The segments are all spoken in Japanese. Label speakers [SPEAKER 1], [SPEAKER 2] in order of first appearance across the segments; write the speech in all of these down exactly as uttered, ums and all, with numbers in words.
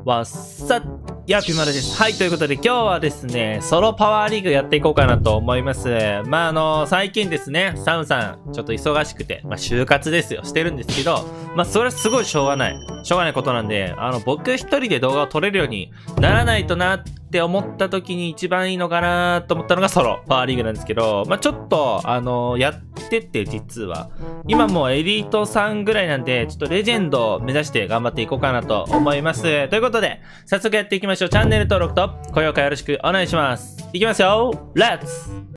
[SPEAKER 1] わっさやぴまるです。はい、ということで今日はですね、ソロパワーリーグやっていこうかなと思います。まあ、あの、最近ですね、サムさん、ちょっと忙しくて、まあ、就活ですよ、してるんですけど、まあ、それはすごいしょうがない。しょうがないことなんで、あの、僕一人で動画を撮れるようにならないとなって思った時に一番いいのかなと思ったのがソロパワーリーグなんですけど、まあ、ちょっと、あの、やってって実は、今もうエリートさんぐらいなんで、ちょっとレジェンドを目指して頑張っていこうかなと思います。ということで、早速やっていきましょう。チャンネル登録と高評価よろしくお願いします。いきますよ。レッツ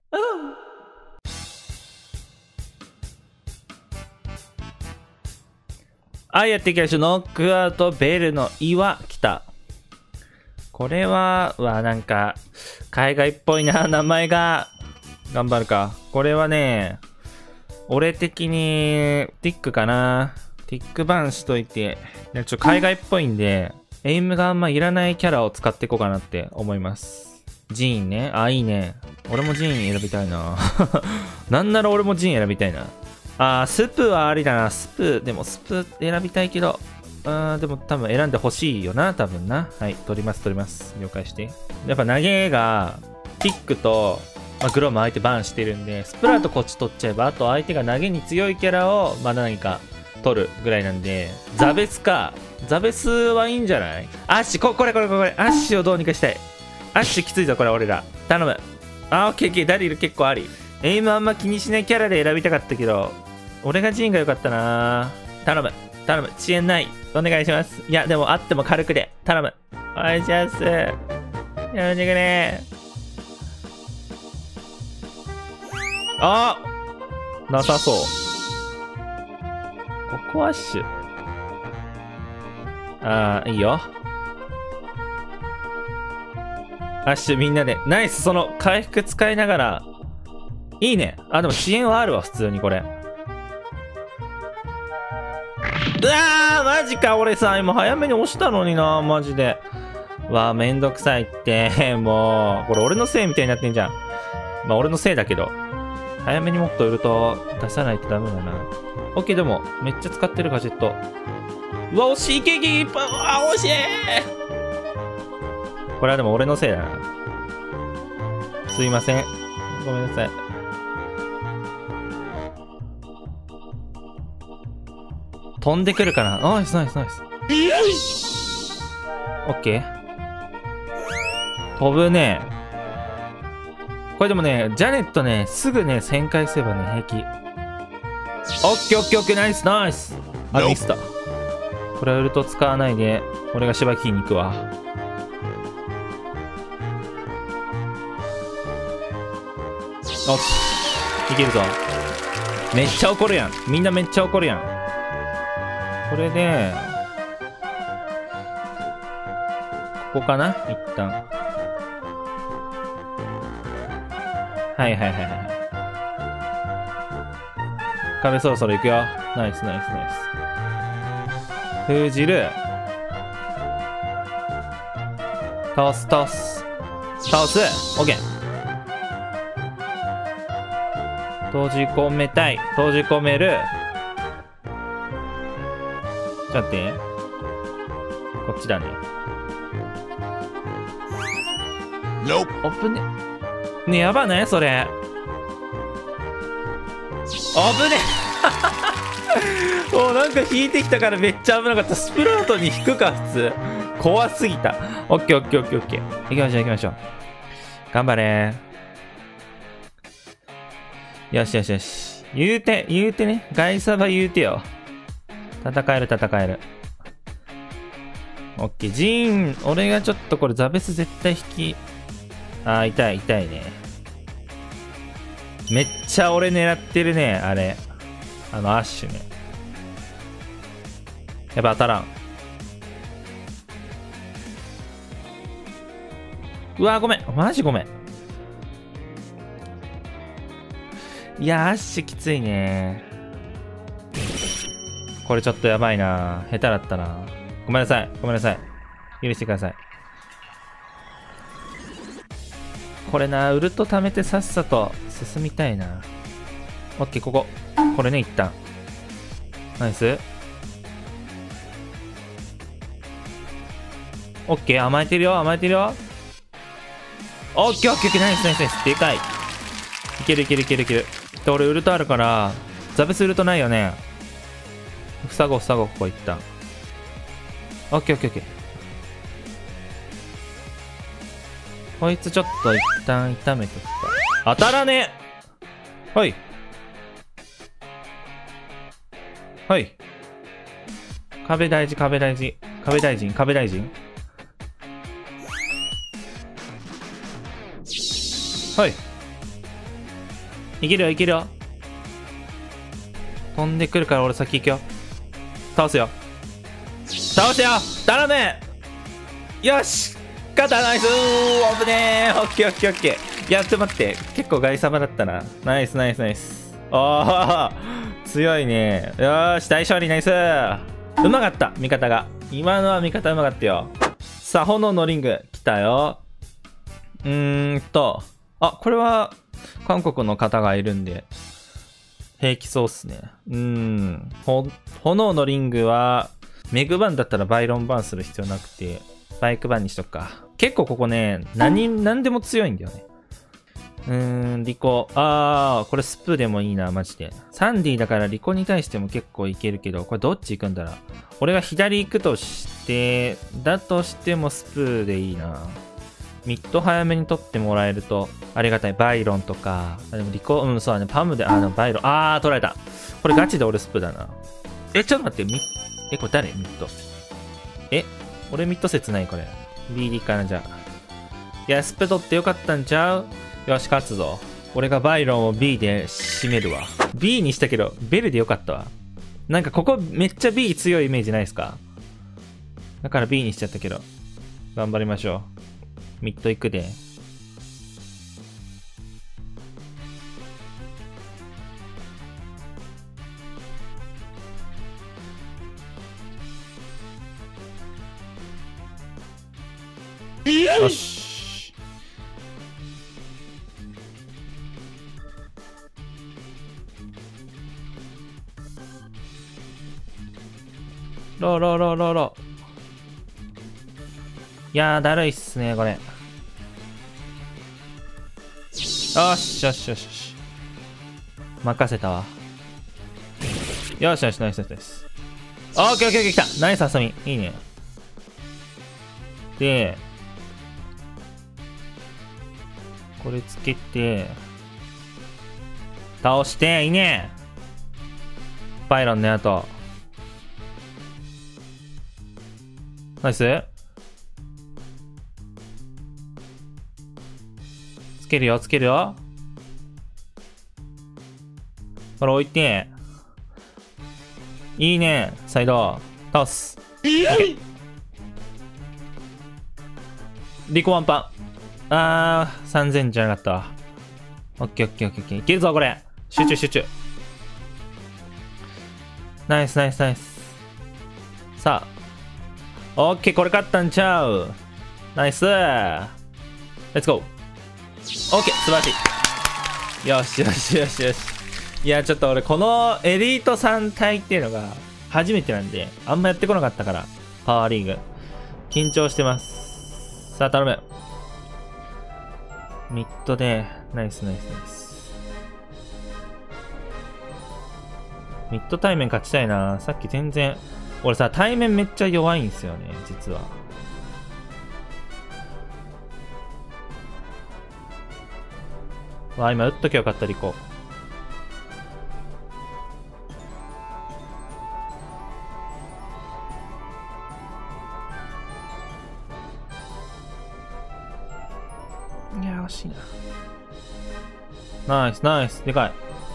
[SPEAKER 1] はい、やっていきましょう。ノックアウトベルの岩来た。これは、うわ、なんか、海外っぽいな、名前が。頑張るか。これはね、俺的に、ティックかな。ティックバンしといて、ちょっと海外っぽいんで、エイムがあんまいらないキャラを使っていこうかなって思います。ジーンね。あ、いいね。俺もジーン選びたいな。なんなら俺もジーン選びたいな。あー、スプはありだな。スプ、でもスプ選びたいけど、あー、でも多分選んでほしいよな、多分な。はい、取ります、取ります。了解して。やっぱ投げが、ティックと、まあ、グローも相手バンしてるんで、スプラートこっち取っちゃえば、あと相手が投げに強いキャラを、まだ何か取るぐらいなんで、ザベスか。ザベスはいいんじゃない？アッシュ、こ、これこれこれ、アッシュをどうにかしたい。アッシュきついぞ、これ俺ら。頼む。あー、オッケーオッケー、ダリル結構あり。エイムあんま気にしないキャラで選びたかったけど、俺がジーンが良かったな。頼む。頼む。遅延ない。お願いします。いや、でもあっても軽くで。頼む。お願いします。やめてくれ。あーなさそう。ここはアッシュ。ああ、いいよ。アッシュみんなで。ナイス、その回復使いながら。いいね。あ、でも遅延はあるわ、普通にこれ。うわー、マジか。俺さ、今早めに押したのにな、マジで。うわー、めんどくさいって。もう、これ俺のせいみたいになってんじゃん。まあ、俺のせいだけど。早めにもっとウルト出さないとダメだな。オッケー、でも、めっちゃ使ってるガジェット。うわ、惜しいケーキいっぱい。あ、惜しい。これはでも俺のせいだな。すいません。ごめんなさい。飛んでくるかな。ナイスナイスナイス。オッケー。飛ぶね。これでもね、ジャネットね、すぐね、旋回すればね、平気。オッケーオッケーオッケー、ナイスナイス。あ、ミスった。これはウルト使わないで、俺がしばきに行くわ。おっし、いけるぞ。めっちゃ怒るやん。みんなめっちゃ怒るやん。これで、ここかな一旦。はいはいはいはい。壁そろそろ行くよ。ナイスナイスナイス。封じる。倒す倒す。倒す。オッケー。閉じ込めたい。閉じ込める。ちょっと待って。こっちだね。オープンね。ね、やばないそれ。危ねもうなんか引いてきたからめっちゃ危なかった。スプラウトに引くか、普通。怖すぎた。オッケーオッケーオッケーオッケー。行きましょう行きましょう。頑張れー。よしよしよし。言うて、言うてね。ガイサバ言うてよ。戦える戦える。オッケー。ジーン、俺がちょっとこれザベス絶対引き。あー、痛い痛いね。めっちゃ俺狙ってるね、あれ。あのアッシュね。やっぱ当たらん。うわ、ごめん。マジごめん。いや、アッシュきついね。これちょっとやばいな。下手だったな。ごめんなさい。ごめんなさい。許してください。これな、ウルト貯めてさっさと進みたいな。オッケー、ここ。これね、一旦。ナイス。 オッケー、甘えてるよ、甘えてるよ。オッケーオッケーオッケー、ナイスナイスナイス。でかい。いけるいけるいけるいける。で、俺ウルトあるから、ザブスウルトないよね。ふさごふさご、ここ行った。オッケーオッケーオッケー。こいつちょっと一旦炒めとくか。当たらねえ。はい。はい。壁大事、壁大事。壁大臣、壁大臣。はい。いけるよ、いけるよ。飛んでくるから俺先行くよ。倒すよ。倒すよ、頼む。よし、勝った。ナイスー。危ねー。オッケーオッケーオッケー。いや、ちょっと待って。結構外様だったな。ナイスナイスナイス。おー、強いね。よーし、大勝利。ナイスー。うまかった、味方が。今のは味方うまかったよ。さあ、炎のリング来たよ。うーんと。あ、これは韓国の方がいるんで平気そうっすね。うーん。ほ炎のリングはメグバンだったらバイロンバンする必要なくてバイクバンにしとくか。結構ここね、何何でも強いんだよね。うーん、リコ。あー、これスプーでもいいな、マジで。サンディだからリコに対しても結構いけるけど、これどっち行くんだろう。俺が左行くとしてだとしてもスプーでいいな。ミッド早めに取ってもらえるとありがたい。バイロンとか。あ、でもリコ、うん、そうだね。パムで、あの、バイロン。あー、取られた。これガチで俺スプだな。え、ちょっと待って。ミえ、これ誰ミッド。え、俺ミッド説ないこれ。ビー でいいかな、じゃあ。いや、スプ取ってよかったんちゃう？よし、勝つぞ。俺がバイロンを B で締めるわ。B にしたけど、ベルでよかったわ。なんかここめっちゃ B 強いイメージないですか？だから B にしちゃったけど。頑張りましょう。ミッド行くで。よし。ローローローローロー。いやー、だるいっすね、これ。よしよしよしよし。任せたわ。よしよし、ナイスナイスナイス。オッケーオッケーオッケー、来た。ナイスハサミ。いいね。で、これつけて、倒して、いいね。バイロンね、あと。ナイス。つけるよ、つけるよ。これ置いて。いいね。サイド。倒す。リコワンパン。あー、さんぜんじゃなかったわ。オッケーオッケーオッケーオッケー。いけるぞ、これ。集中集中。ナイスナイスナイス。さあ。オッケー、これ勝ったんちゃう。ナイス。レッツゴー。オッケー、素晴らしい。よしよしよしよし。いや、ちょっと俺、このエリートさん体っていうのが初めてなんで、あんまやってこなかったから、パワーリーグ。緊張してます。さあ、頼む。ミッドで、ナイスナイスナイス。ミッド対面勝ちたいな。さっき全然、俺さ、対面めっちゃ弱いんですよね、実は。わあ、今打っときゃよかった、リコ。いやー、惜しいな。ナイス、ナイス、でか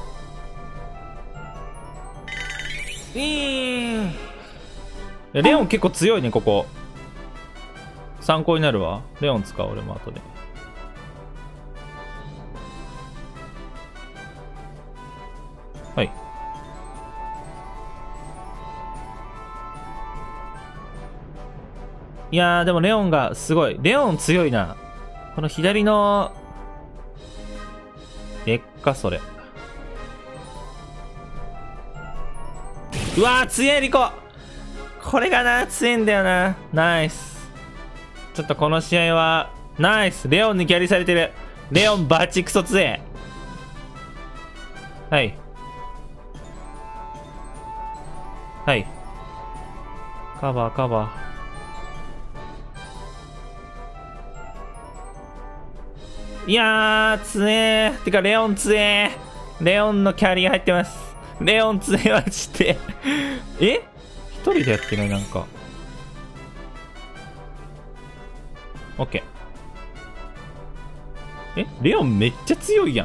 [SPEAKER 1] い。いい。レオン結構強いね、ここ。参考になるわ。レオン使う、俺も後で。はい。いやー、でもレオンがすごい。レオン強いな。この左の、でっか、それ。うわー、強いリコ。これがな、強いんだよな。ナイス。 ちょっとこの試合はナイス。レオンにキャリーされてる。レオンバチクソ強え。はいはい、カバーカバー。いやー強えー。てかレオン強えー。レオンのキャリー入ってます。レオン強えマジでえ、一人でやってない？なんかオッケー。え、レオンめっちゃ強いやん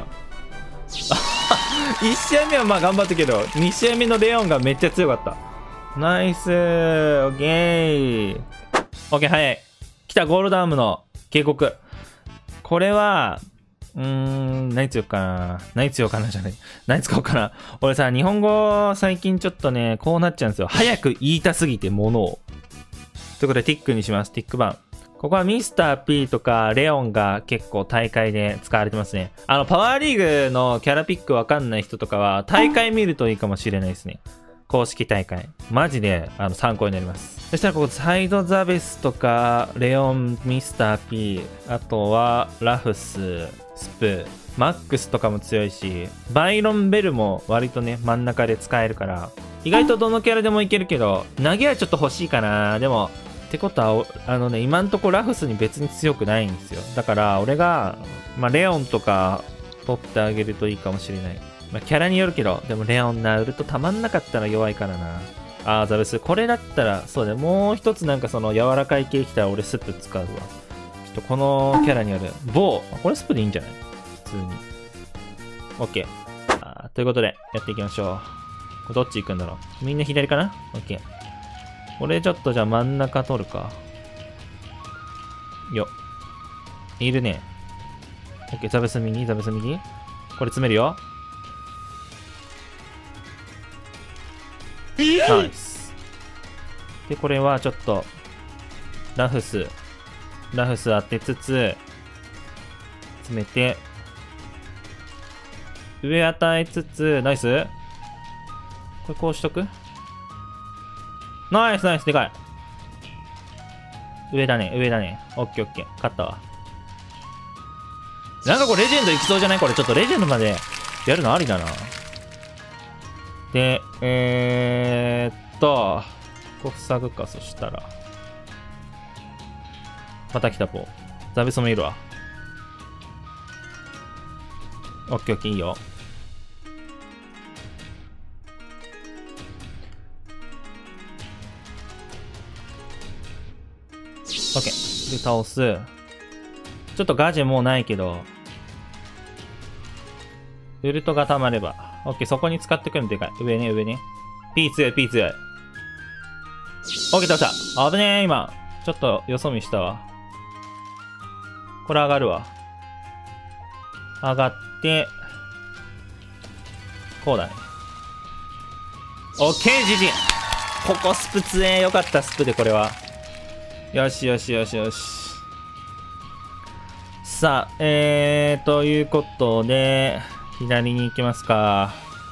[SPEAKER 1] いち試合目はまあ頑張ったけど、に試合目のレオンがめっちゃ強かった。ナイスー。オッケーオッケー。早い。来た。ゴールドアームの警告。これはうーん、何強くかな、何強かなじゃない、何使おうかな。俺さ、日本語最近ちょっとねこうなっちゃうんですよ。早く言いたすぎてものを。ということでティックにします。ティック版。ここはミスター P とかレオンが結構大会で使われてますね。あのパワーリーグのキャラピックわかんない人とかは大会見るといいかもしれないですね。公式大会マジであの参考になります。そしたらここサイドザベスとかレオン、ミスター P、 あとはラフス、スプ、マックスとかも強いし、バイロンベルも割とね真ん中で使えるから意外とどのキャラでもいけるけど、投げはちょっと欲しいかな。でもってことはあのね、今んとこラフスに別に強くないんですよ。だから俺が、まあ、レオンとか取ってあげるといいかもしれない。まあ、キャラによるけど、でもレオンな、売るとたまんなかったら弱いからな。あー、ザベス。これだったら、そうだね。もう一つなんかその柔らかい系来たら俺スプ使うわ。ちょっとこのキャラによる。ボー。これスプでいいんじゃない？普通に。オッケー。あー、ということで、やっていきましょう。これどっち行くんだろう。みんな左かな？オッケー。これちょっとじゃあ真ん中取るか。よ。いるね。オッケー、ザベス右、ザベス右。これ詰めるよ。ナイス。で、これはちょっと、ラフス、ラフス当てつつ、詰めて、上与えつつ、ナイス。これこうしとく？ナイスナイス、でかい。上だね、上だね。オッケーオッケー。勝ったわ。なんかこれレジェンドいきそうじゃない？これちょっとレジェンドまでやるのありだな。で、えーっと、ここ塞ぐか、そしたら。また来たポー。ザベスもいるわ。オッケーオッケー、いいよ。オッケー。で、倒す。ちょっとガジェもうないけど、ウルトが溜まれば。オッケー、そこに使ってくるのでかい。上ね、上ね。P 強い、P 強い。オッケー、倒した。危ねえ、今。ちょっとよそ見したわ。これ上がるわ。上がって、こうだね。オッケー、ジジイ。ここスプ強え。よかった、スプでこれは。よしよしよしよし。さあ、えー、ということで、左に行きますか。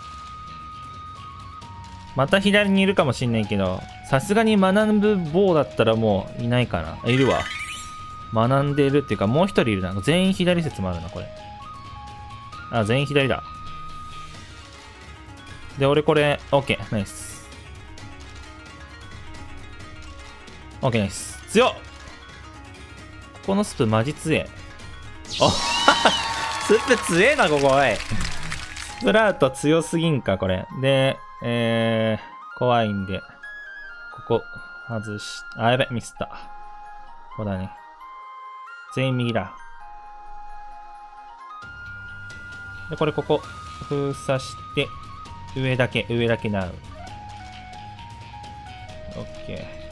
[SPEAKER 1] また左にいるかもしんないけど、さすがに学ぶ棒だったらもういないかな。いるわ。学んでるっていうか、もう一人いるな。全員左説もあるな、これ。あ、全員左だ。で、俺これ、OK、ナイス。OK、ナイス。強っ！ここのスプマジ強え。おスプ強えな、ここ、おい。スプラウト強すぎんか、これ。で、えー、怖いんで、ここ、外し、あ、やべ、ミスった。ここだね。全員右だ。で、これ、ここ、封鎖して、上だけ、上だけなう。オッケー。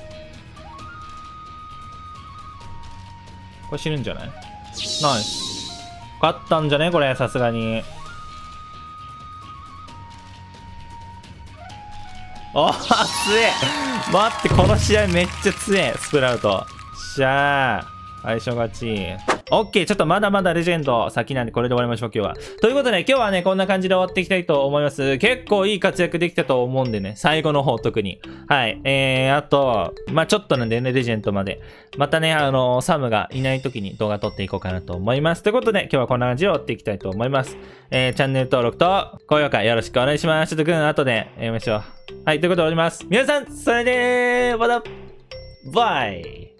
[SPEAKER 1] これ死ぬんじゃない？ナイス。勝ったんじゃねこれ、さすがに。おー、強え。待って、この試合めっちゃ強え。スプラウト。しゃー。最初勝ち。 オッケー、ちょっとまだまだレジェンド先なんでこれで終わりましょう、今日は。ということで、今日はね、こんな感じで終わっていきたいと思います。結構いい活躍できたと思うんでね、最後の方特に。はい。えー、あと、まあちょっとなんでね、レジェンドまで。またね、あのー、サムがいない時に動画撮っていこうかなと思います。ということで、今日はこんな感じで終わっていきたいと思います。えー、チャンネル登録と高評価よろしくお願いします。ちょっとくん、後でやりましょう。はい、ということで終わります。皆さん、それでー、また、バイ